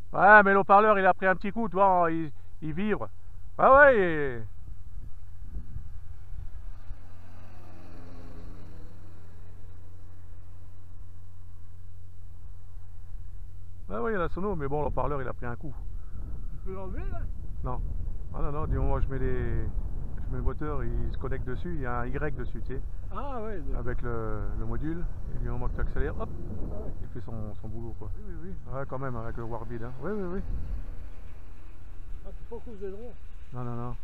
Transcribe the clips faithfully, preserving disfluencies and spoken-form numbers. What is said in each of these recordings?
Ouais, mais l'eau-parleur, il a pris un petit coup, tu vois, il, il vibre. Ah ouais, et... Ah ouais, il y a la sono, mais bon, l'eau-parleur, il a pris un coup. Tu peux l'enlever là? Non. Ah non, non, du moment où je mets les... je mets le moteur, il se connecte dessus, il y a un Y dessus, tu sais, Ah ouais, d'accord. avec le, le module, et du moment que tu accélères, hop, Ah ouais. il fait son, son boulot, quoi. Oui, oui, oui. Ouais, quand même, avec le Warbid, hein. Oui, oui, oui. Ah, c'est pas cause des ailerons. Non, non, non.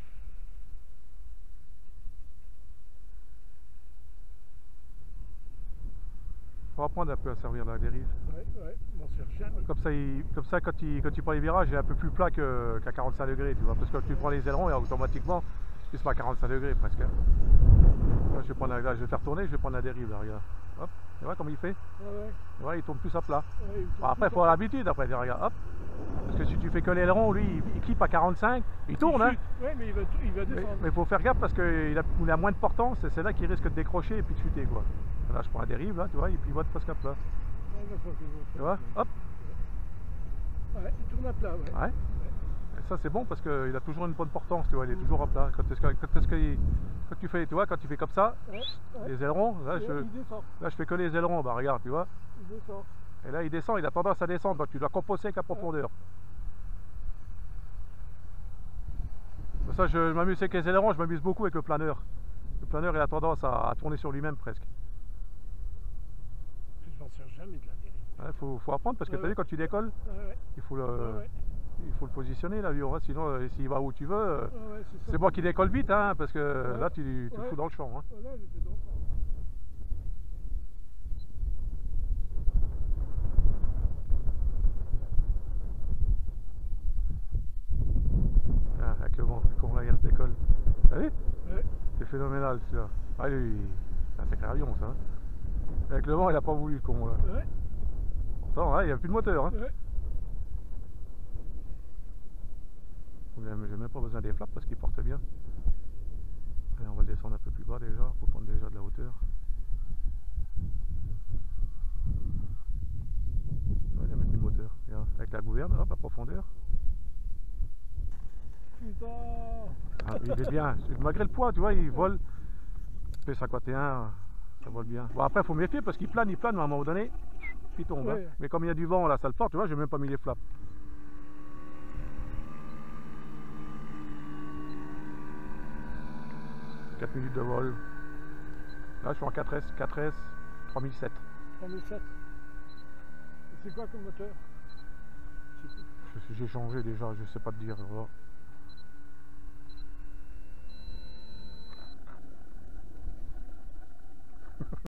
Faut apprendre un peu à servir la dérive. Ouais, ouais, m'en sert jamais. Comme ça, il, comme ça quand, il, quand tu prends les virages, il est un peu plus plat que- qu'à quarante-cinq degrés, tu vois. Parce que quand tu prends les ailerons, et automatiquement, il se met à quarante-cinq degrés presque, hein. Là, je vais prendre la, là, je vais faire tourner, je vais prendre la dérive, là, regarde. Hop, tu vois comme il fait? Ah ouais, Tu vois, il tourne plus à plat. ouais, il Bon, tourne après, il tout faut en avoir plat. l'habitude, après, tu regarde, hop. Parce que si tu fais que l'aileron, lui, il, il clip à quarante-cinq, il tourne, Il hein. chute. Ouais, mais il va, il va Mais descendre. il faut faire gaffe parce qu'il a, il a moins de portance, et c'est là qu'il risque de décrocher et puis de chuter, quoi. Là, je prends la dérive, là, tu vois, il pivote presque à plat. Ouais, d'accord, je vois. Tu vois? Hop. Ouais, il tourne à plat, ouais. Ouais. Et ça c'est bon parce qu'il a toujours une bonne portance, tu vois, il est toujours à plat. Quand, est-ce que, quand, est-ce que, quand tu fais, tu vois, quand tu fais comme ça, Ouais, ouais. les ailerons, là Ouais, je, il descend. là je fais que les ailerons, bah regarde, tu vois. Il descend. Et là il descend, il a tendance à descendre, donc tu dois composer avec la profondeur. Pour ça je m'amuse avec les ailerons, je m'amuse beaucoup avec le planeur. Le planeur il a tendance à, à tourner sur lui-même presque. Je m'en sers jamais de la dérive. Il ouais, faut, faut apprendre parce que Ouais, tu as vu ouais. quand tu décolles, Ouais, ouais. il faut le, Ouais, ouais. il faut le positionner l'avion, hein, sinon euh, s'il va où tu veux, euh, Ouais, ouais, c'est c'est moi qui décolle vite, hein, parce que ouais. là tu te Ouais. fous dans le champ. Hein. Voilà, j'étais dans ça. Ah, avec le vent, comment là il se décolle. T'as vu? Ouais. C'est phénoménal celui-là. Ah lui, c'est un sacré avion ça. Hein. Avec le vent il a pas voulu le con là. Ouais. Pourtant hein, il n'y a plus de moteur. Hein. Ouais. J'ai même pas besoin des flaps parce qu'il porte bien. Allez, on va le descendre un peu plus bas déjà, pour prendre déjà de la hauteur. Ouais, il n'y a même plus de moteur. Regarde, avec la gouverne, hop, à profondeur. Putain. Ah, il est bien, malgré le poids, tu vois, il vole. P cinquante et un, ça vole bien. Bon après il faut méfier parce qu'il plane, il plane, mais à un moment donné, il tombe. Ouais. Hein. Mais comme il y a du vent là, ça le porte, tu vois, j'ai même pas mis les flaps. quatre minutes de vol. Là je suis en quatre S, quatre S, trois mille sept. trois mille sept. C'est quoi comme moteur? J'ai changé déjà, je sais pas te dire. Voilà.